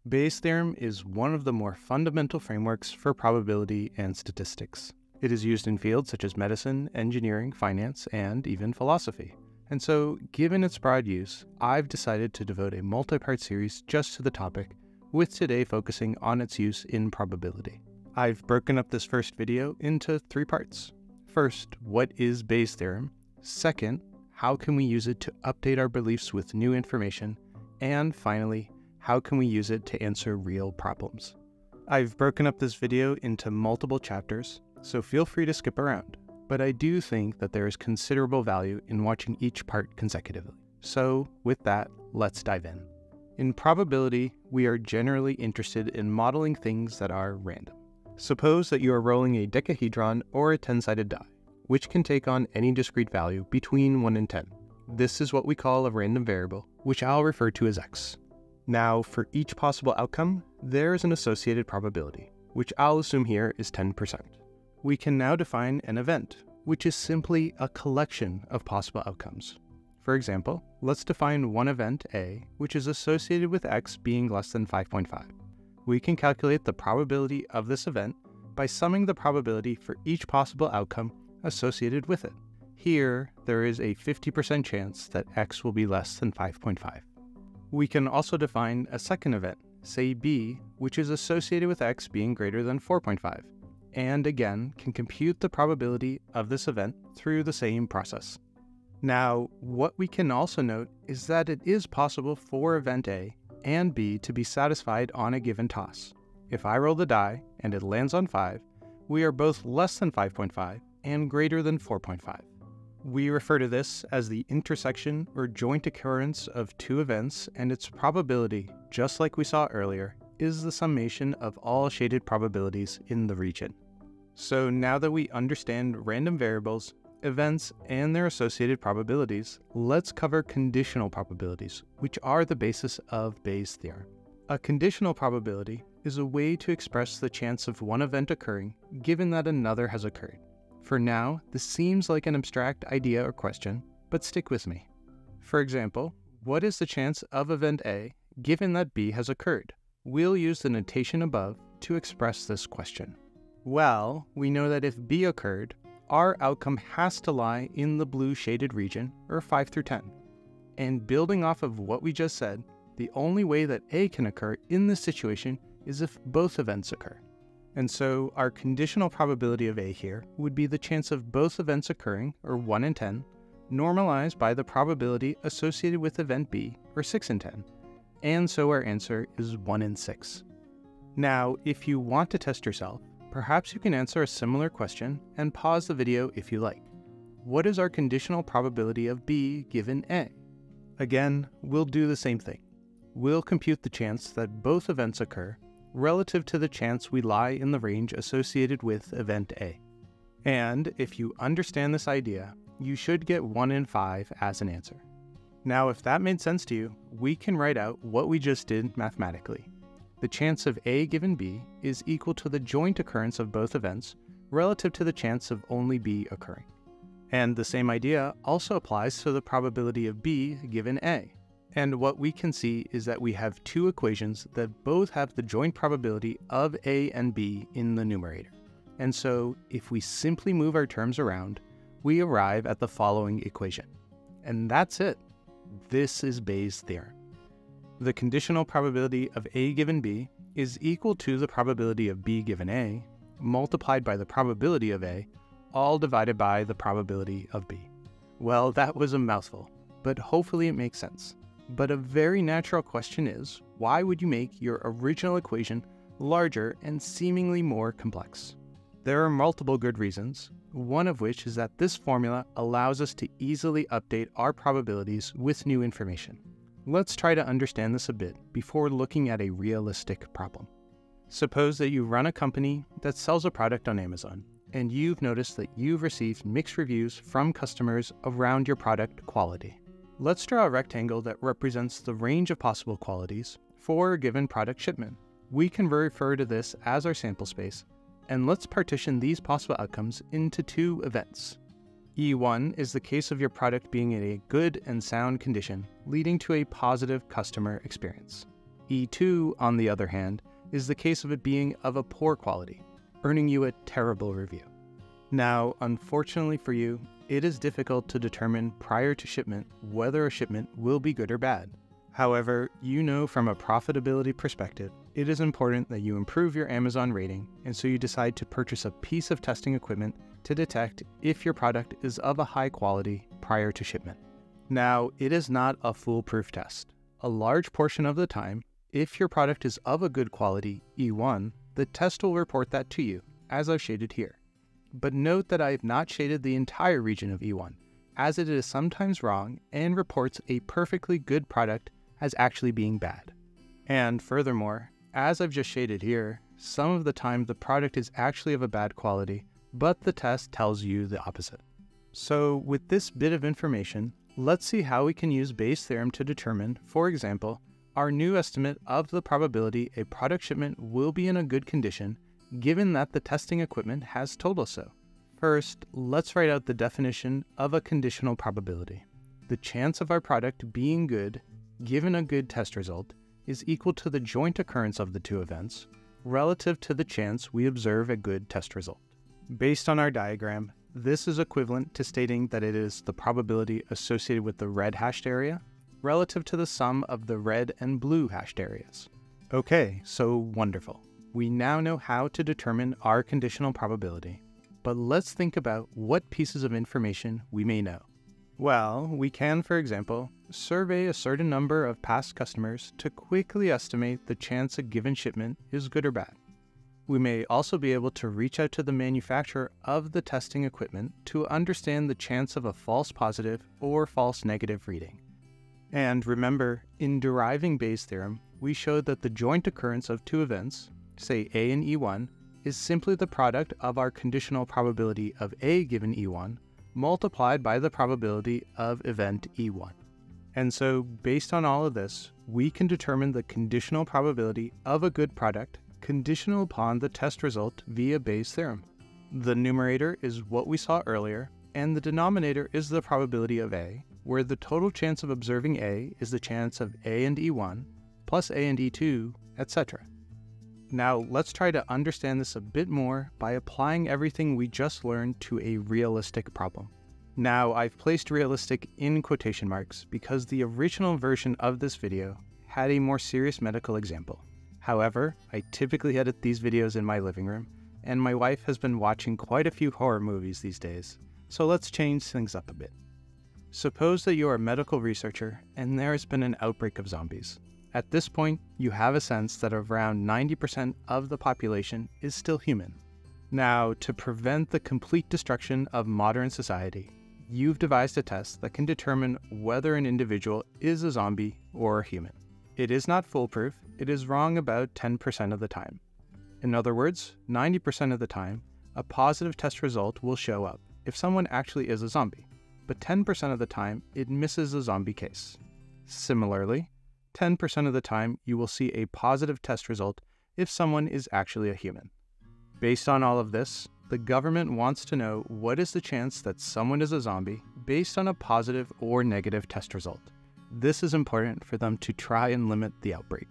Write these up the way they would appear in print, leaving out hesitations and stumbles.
Bayes' theorem is one of the more fundamental frameworks for probability and statistics. It is used in fields such as medicine, engineering, finance, and even philosophy. And so, given its broad use, I've decided to devote a multi-part series just to the topic, with today focusing on its use in probability. I've broken up this first video into 3 parts. First, what is Bayes' theorem? Second, how can we use it to update our beliefs with new information? And finally, how can we use it to answer real problems? I've broken up this video into multiple chapters, so feel free to skip around, but I do think that there is considerable value in watching each part consecutively. So with that, let's dive in. In probability, we are generally interested in modeling things that are random. Suppose that you are rolling a decahedron or a 10-sided die, which can take on any discrete value between 1 and 10. This is what we call a random variable, which I'll refer to as x. Now, for each possible outcome, there is an associated probability, which I'll assume here is 10%. We can now define an event, which is simply a collection of possible outcomes. For example, let's define one event A, which is associated with x being less than 5.5. We can calculate the probability of this event by summing the probability for each possible outcome associated with it. Here, there is a 50% chance that x will be less than 5.5. We can also define a second event, say B, which is associated with x being greater than 4.5, and again can compute the probability of this event through the same process. Now, what we can also note is that it is possible for event A and B to be satisfied on a given toss. If I roll the die and it lands on 5, we are both less than 5.5 and greater than 4.5. We refer to this as the intersection or joint occurrence of two events, and its probability, just like we saw earlier, is the summation of all shaded probabilities in the region. So now that we understand random variables, events, and their associated probabilities, let's cover conditional probabilities, which are the basis of Bayes' theorem. A conditional probability is a way to express the chance of one event occurring given that another has occurred. For now, this seems like an abstract idea or question, but stick with me. For example, what is the chance of event A given that B has occurred? We'll use the notation above to express this question. Well, we know that if B occurred, our outcome has to lie in the blue shaded region, or 5 through 10. And building off of what we just said, the only way that A can occur in this situation is if both events occur. And so our conditional probability of A here would be the chance of both events occurring, or 1 in 10, normalized by the probability associated with event B, or 6 in 10. And so our answer is 1 in 6. Now, if you want to test yourself, perhaps you can answer a similar question and pause the video if you like. What is our conditional probability of B given A? Again, we'll do the same thing. We'll compute the chance that both events occur relative to the chance we lie in the range associated with event A. And if you understand this idea, you should get 1 in 5 as an answer. Now, if that made sense to you, we can write out what we just did mathematically. The chance of A given B is equal to the joint occurrence of both events relative to the chance of only B occurring. And the same idea also applies to the probability of B given A. And what we can see is that we have two equations that both have the joint probability of A and B in the numerator. And so, if we simply move our terms around, we arrive at the following equation. And that's it. This is Bayes' theorem. The conditional probability of A given B is equal to the probability of B given A, multiplied by the probability of A, all divided by the probability of B. Well, that was a mouthful, but hopefully it makes sense. But a very natural question is, why would you make your original equation larger and seemingly more complex? There are multiple good reasons, one of which is that this formula allows us to easily update our probabilities with new information. Let's try to understand this a bit before looking at a realistic problem. Suppose that you run a company that sells a product on Amazon, and you've noticed that you've received mixed reviews from customers around your product quality. Let's draw a rectangle that represents the range of possible qualities for a given product shipment. We can refer to this as our sample space, and let's partition these possible outcomes into 2 events. E1 is the case of your product being in a good and sound condition, leading to a positive customer experience. E2, on the other hand, is the case of it being of a poor quality, earning you a terrible review. Now, unfortunately for you, it is difficult to determine prior to shipment whether a shipment will be good or bad. However, you know from a profitability perspective, it is important that you improve your Amazon rating, and so you decide to purchase a piece of testing equipment to detect if your product is of a high quality prior to shipment. Now, it is not a foolproof test. A large portion of the time, if your product is of a good quality, E1, the test will report that to you, as I've shaded here. But note that I have not shaded the entire region of E1, as it is sometimes wrong and reports a perfectly good product as actually being bad. And furthermore, as I've just shaded here, some of the time the product is actually of a bad quality, but the test tells you the opposite. So with this bit of information, let's see how we can use Bayes' theorem to determine, for example, our new estimate of the probability a product shipment will be in a good condition, given that the testing equipment has told us so. First, let's write out the definition of a conditional probability. The chance of our product being good, given a good test result, is equal to the joint occurrence of the two events, relative to the chance we observe a good test result. Based on our diagram, this is equivalent to stating that it is the probability associated with the red hashed area, relative to the sum of the red and blue hashed areas. Okay, so wonderful. We now know how to determine our conditional probability, but let's think about what pieces of information we may know. Well, we can, for example, survey a certain number of past customers to quickly estimate the chance a given shipment is good or bad. We may also be able to reach out to the manufacturer of the testing equipment to understand the chance of a false positive or false negative reading. And remember, in deriving Bayes' theorem, we showed that the joint occurrence of two events, say A and E1, is simply the product of our conditional probability of A given E1 multiplied by the probability of event E1. And so, based on all of this, we can determine the conditional probability of a good product conditional upon the test result via Bayes' theorem. The numerator is what we saw earlier, and the denominator is the probability of A, where the total chance of observing A is the chance of A and E1, plus A and E2, etc. Now, let's try to understand this a bit more by applying everything we just learned to a realistic problem. Now, I've placed realistic in quotation marks because the original version of this video had a more serious medical example. However, I typically edit these videos in my living room, and my wife has been watching quite a few horror movies these days, so let's change things up a bit. Suppose that you are a medical researcher and there has been an outbreak of zombies. At this point, you have a sense that around 90% of the population is still human. Now, to prevent the complete destruction of modern society, you've devised a test that can determine whether an individual is a zombie or a human. It is not foolproof, it is wrong about 10% of the time. In other words, 90% of the time, a positive test result will show up if someone actually is a zombie, but 10% of the time, it misses a zombie case. Similarly, 10% of the time, you will see a positive test result if someone is actually a human. Based on all of this, the government wants to know what is the chance that someone is a zombie based on a positive or negative test result. This is important for them to try and limit the outbreak.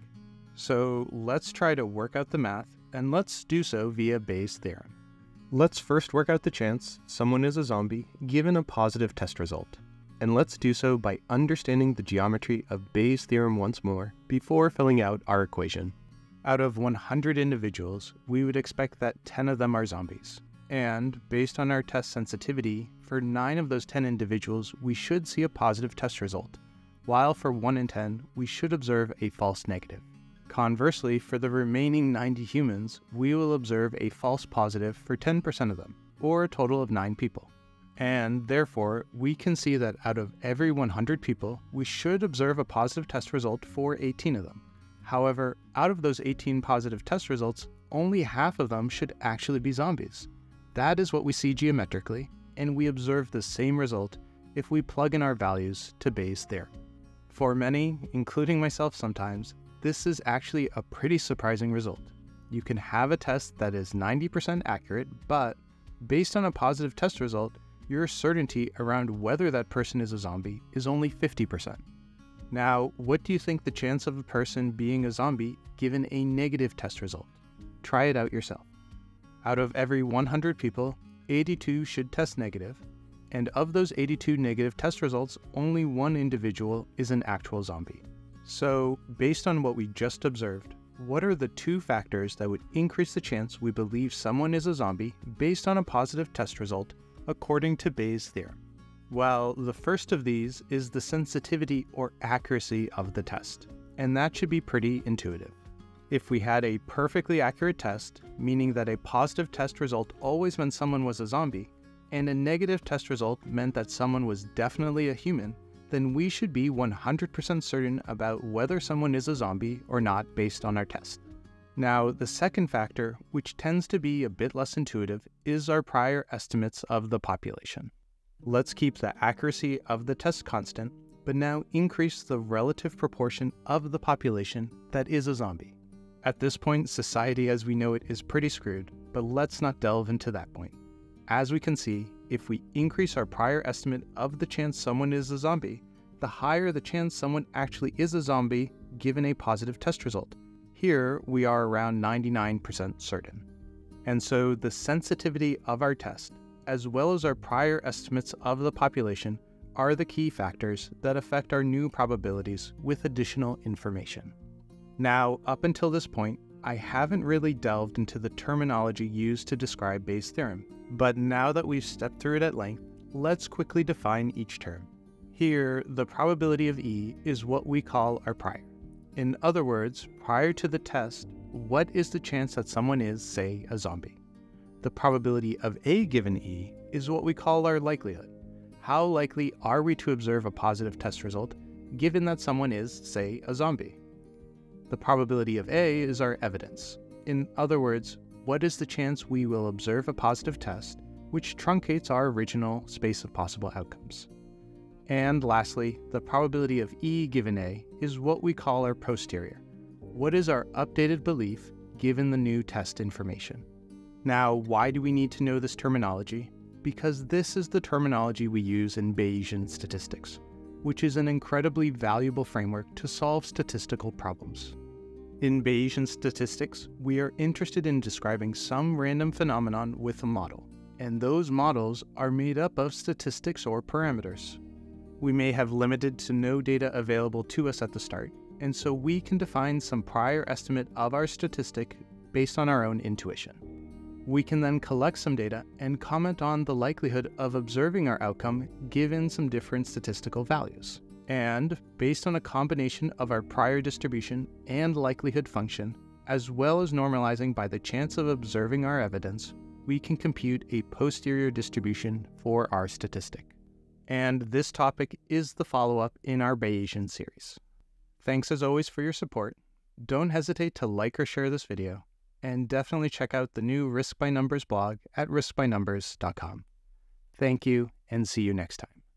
So let's try to work out the math, and let's do so via Bayes' theorem. Let's first work out the chance someone is a zombie given a positive test result. And let's do so by understanding the geometry of Bayes' theorem once more before filling out our equation. Out of 100 individuals, we would expect that 10 of them are zombies. And based on our test sensitivity, for 9 of those 10 individuals, we should see a positive test result, while for 1 in 10, we should observe a false negative. Conversely, for the remaining 90 humans, we will observe a false positive for 10% of them, or a total of 9 people. And therefore, we can see that out of every 100 people, we should observe a positive test result for 18 of them. However, out of those 18 positive test results, only half of them should actually be zombies. That is what we see geometrically, and we observe the same result if we plug in our values to Bayes' theorem. For many, including myself sometimes, this is actually a pretty surprising result. You can have a test that is 90% accurate, but based on a positive test result, your certainty around whether that person is a zombie is only 50%. Now, what do you think the chance of a person being a zombie given a negative test result? Try it out yourself. Out of every 100 people, 82 should test negative, and of those 82 negative test results, only one individual is an actual zombie. So, based on what we just observed, what are the two factors that would increase the chance we believe someone is a zombie based on a positive test result according to Bayes' theorem? Well, the first of these is the sensitivity or accuracy of the test, and that should be pretty intuitive. If we had a perfectly accurate test, meaning that a positive test result always meant someone was a zombie, and a negative test result meant that someone was definitely a human, then we should be 100% certain about whether someone is a zombie or not based on our test. Now, the second factor, which tends to be a bit less intuitive, is our prior estimates of the population. Let's keep the accuracy of the test constant, but now increase the relative proportion of the population that is a zombie. At this point, society as we know it is pretty screwed, but let's not delve into that point. As we can see, if we increase our prior estimate of the chance someone is a zombie, the higher the chance someone actually is a zombie given a positive test result. Here, we are around 99% certain. And so the sensitivity of our test, as well as our prior estimates of the population, are the key factors that affect our new probabilities with additional information. Now, up until this point, I haven't really delved into the terminology used to describe Bayes' theorem, but now that we've stepped through it at length, let's quickly define each term. Here, the probability of E is what we call our prior. In other words, prior to the test, what is the chance that someone is, say, a zombie? The probability of A given E is what we call our likelihood. How likely are we to observe a positive test result given that someone is, say, a zombie? The probability of A is our evidence. In other words, what is the chance we will observe a positive test, which truncates our original space of possible outcomes? And lastly, the probability of E given A is what we call our posterior. What is our updated belief given the new test information? Now, why do we need to know this terminology? Because this is the terminology we use in Bayesian statistics, which is an incredibly valuable framework to solve statistical problems. In Bayesian statistics, we are interested in describing some random phenomenon with a model, and those models are made up of statistics or parameters. We may have limited to no data available to us at the start, and so we can define some prior estimate of our statistic based on our own intuition. We can then collect some data and comment on the likelihood of observing our outcome given some different statistical values. And, based on a combination of our prior distribution and likelihood function, as well as normalizing by the chance of observing our evidence, we can compute a posterior distribution for our statistic. And this topic is the follow-up in our Bayesian series. Thanks as always for your support. Don't hesitate to like or share this video, and definitely check out the new RiskByNumbers blog at riskbynumbers.com. Thank you, and see you next time.